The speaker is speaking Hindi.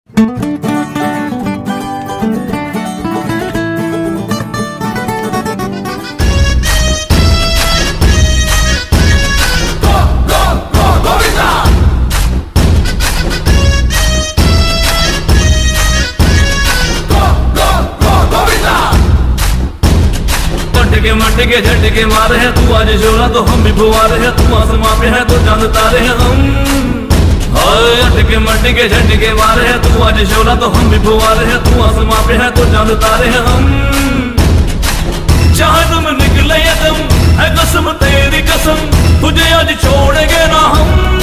के झटके मारे हैं तू आज शोला तो हम भी फुवारे हैं, तू आसमां पे है तो चांद तारे हैं हम। हाय अटके मटके झटके मारे हैं तू आज शोला तो हम भी फुवारे हैं, तू आसमां पे है तो चांद तारे हैं हम। चाहे तुम निकले या तुम है कसम तेरी कसम, तुझे आज छोड़ेंगे ना हम।